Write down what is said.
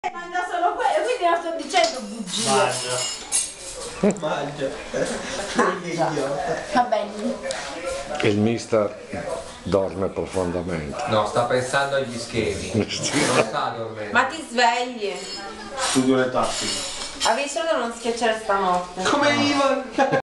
Mangia solo quello, quindi non sto dicendo bugie. Mangia. Va bene. Il mister dorme profondamente. No, sta pensando agli schemi. Non sta dormendo. Ma ti svegli. Studio le tattiche. Avevi solo da non schiacciare stanotte. Come Ivan!